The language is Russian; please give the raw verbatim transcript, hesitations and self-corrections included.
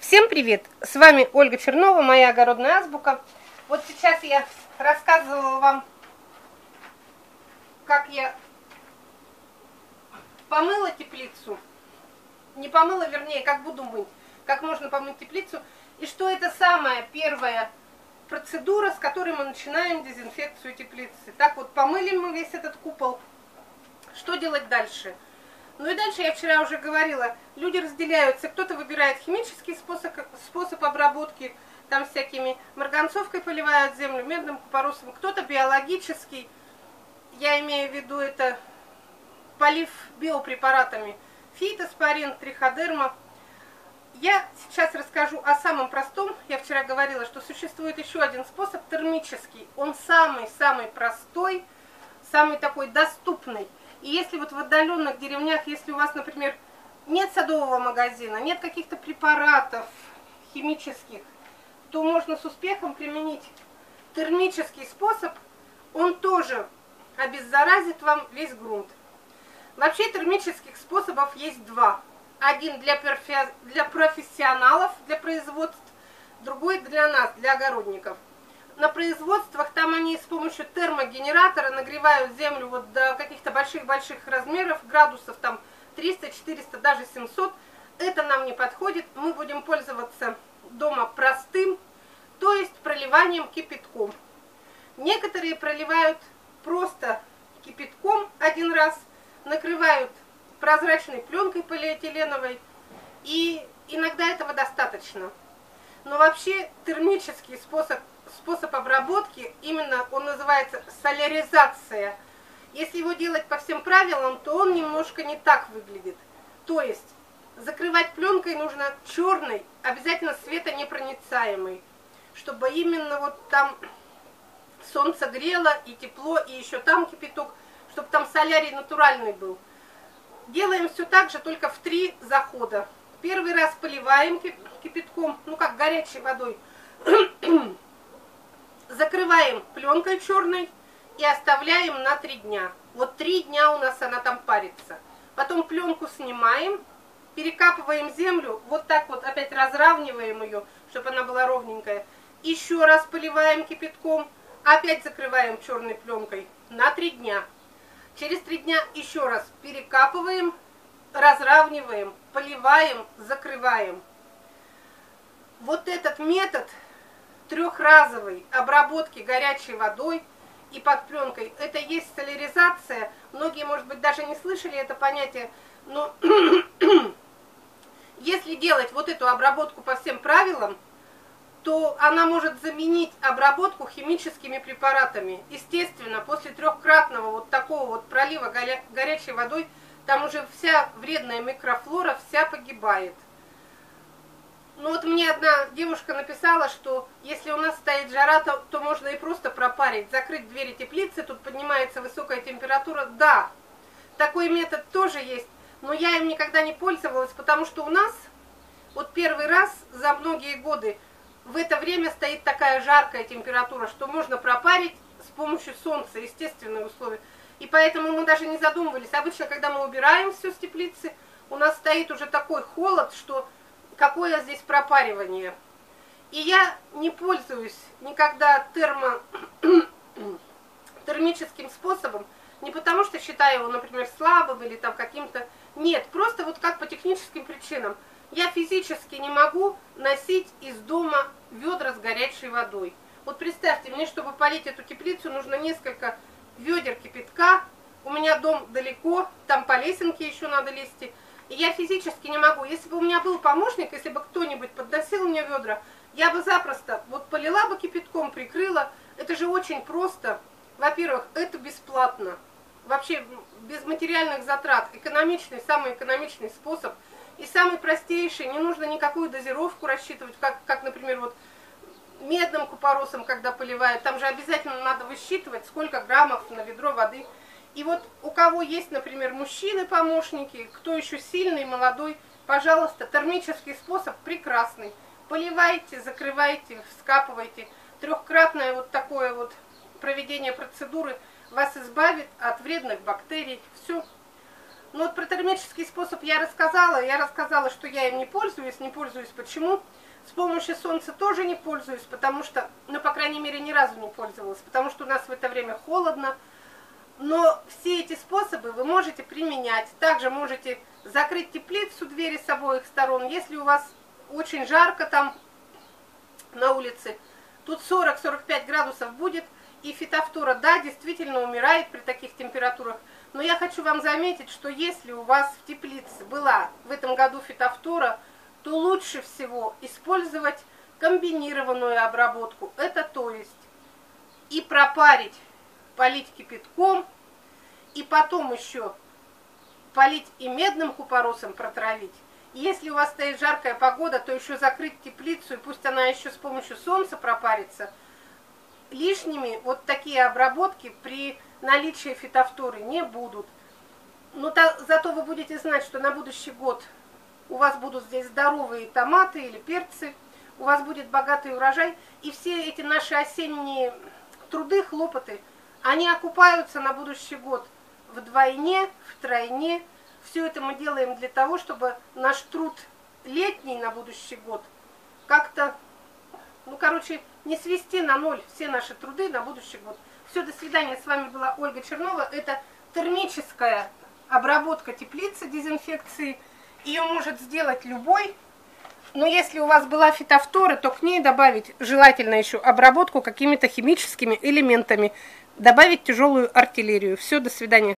Всем привет! С вами Ольга Чернова, моя огородная азбука. Вот сейчас я рассказывала вам, как я помыла теплицу. Не помыла, вернее, как буду мыть. Как можно помыть теплицу. И что это самая первая процедура, с которой мы начинаем дезинфекцию теплицы. Так вот, помыли мы весь этот купол. Что делать дальше? Ну и дальше, я вчера уже говорила, люди разделяются. Кто-то выбирает химический способ, способ обработки, там всякими марганцовкой поливают землю, медным купоросом. Кто-то биологический, я имею в виду это полив биопрепаратами, фитоспорин, триходерма. Я сейчас расскажу о самом простом. Я вчера говорила, что существует еще один способ, термический. Он самый-самый простой, самый такой доступный. И если вот в отдаленных деревнях, если у вас, например, нет садового магазина, нет каких-то препаратов химических, то можно с успехом применить термический способ. Он тоже обеззаразит вам весь грунт. Вообще термических способов есть два. Один для, перфи... для профессионалов, для производств, другой для нас, для огородников. На производствах там они с помощью термогенератора нагревают землю вот до каких-то больших-больших размеров, градусов там триста, четыреста, даже семьсот. Это нам не подходит. Мы будем пользоваться дома простым, то есть проливанием кипятком. Некоторые проливают просто кипятком один раз, накрывают прозрачной пленкой полиэтиленовой, и иногда этого достаточно. Но вообще термический способ Способ обработки, именно он называется соляризация. Если его делать по всем правилам, то он немножко не так выглядит. То есть закрывать пленкой нужно черной, обязательно светонепроницаемой, чтобы именно вот там солнце грело и тепло, и еще там кипяток, чтобы там солярий натуральный был. Делаем все так же, только в три захода. Первый раз поливаем кипятком, ну как горячей водой. Закрываем пленкой черной и оставляем на три дня. Вот три дня у нас она там парится. Потом пленку снимаем, перекапываем землю, вот так вот опять разравниваем ее, чтобы она была ровненькая. Еще раз поливаем кипятком, опять закрываем черной пленкой на три дня. Через три дня еще раз перекапываем, разравниваем, поливаем, закрываем. Вот этот метод трехразовой обработки горячей водой и под пленкой, это есть соляризация. Многие, может быть, даже не слышали это понятие, но если делать вот эту обработку по всем правилам, то она может заменить обработку химическими препаратами. Естественно, после трехкратного вот такого вот пролива горя горячей водой, там уже вся вредная микрофлора вся погибает. Ну вот мне одна девушка написала, что если у нас стоит жара, то, то можно и просто пропарить, закрыть двери теплицы, тут поднимается высокая температура. Да, такой метод тоже есть, но я им никогда не пользовалась, потому что у нас вот первый раз за многие годы в это время стоит такая жаркая температура, что можно пропарить с помощью солнца, естественные условия. И поэтому мы даже не задумывались. Обычно, когда мы убираем все с теплицы, у нас стоит уже такой холод, что какое здесь пропаривание. И я не пользуюсь никогда термо... термическим способом, не потому что считаю его, например, слабым или там каким-то... Нет, просто вот как по техническим причинам. Я физически не могу носить из дома ведра с горячей водой. Вот представьте, мне, чтобы полить эту теплицу, нужно несколько ведер кипятка. У меня дом далеко, там по лесенке еще надо лезть. И я физически не могу. Если бы у меня был помощник, если бы кто-нибудь подносил мне ведра, я бы запросто вот полила бы кипятком, прикрыла. Это же очень просто. Во-первых, это бесплатно. Вообще без материальных затрат. Экономичный, самый экономичный способ. И самый простейший. Не нужно никакую дозировку рассчитывать, как, как например, вот медным купоросом, когда поливают. Там же обязательно надо высчитывать, сколько граммов на ведро воды. И вот у кого есть, например, мужчины-помощники, кто еще сильный, молодой, пожалуйста, термический способ прекрасный. Поливайте, закрывайте, вскапывайте. Трехкратное вот такое вот проведение процедуры вас избавит от вредных бактерий. Все. Ну вот про термический способ я рассказала. Я рассказала, что я им не пользуюсь. Не пользуюсь почему? С помощью солнца тоже не пользуюсь, потому что, ну, по крайней мере, ни разу не пользовалась, потому что у нас в это время холодно. Но все эти способы вы можете применять. Также можете закрыть теплицу, двери с обоих сторон. Если у вас очень жарко там на улице, тут сорок — сорок пять градусов будет, и фитофтора, да, действительно умирает при таких температурах. Но я хочу вам заметить, что если у вас в теплице была в этом году фитофтора, то лучше всего использовать комбинированную обработку. Это то есть и пропарить, полить кипятком, и потом еще полить и медным купоросом протравить. Если у вас стоит жаркая погода, то еще закрыть теплицу, и пусть она еще с помощью солнца пропарится. Лишними вот такие обработки при наличии фитофторы не будут. Но та, зато вы будете знать, что на будущий год у вас будут здесь здоровые томаты или перцы, у вас будет богатый урожай, и все эти наши осенние труды, хлопоты, они окупаются на будущий год вдвойне, втройне. Все это мы делаем для того, чтобы наш труд летний на будущий год как-то, ну, короче, не свести на ноль все наши труды на будущий год. Все, до свидания. С вами была Ольга Чернова. Это термическая обработка теплицы, дезинфекции. Ее может сделать любой. Но если у вас была фитофтора, то к ней добавить желательно еще обработку какими-то химическими элементами. Добавить тяжелую артиллерию. Все, до свидания.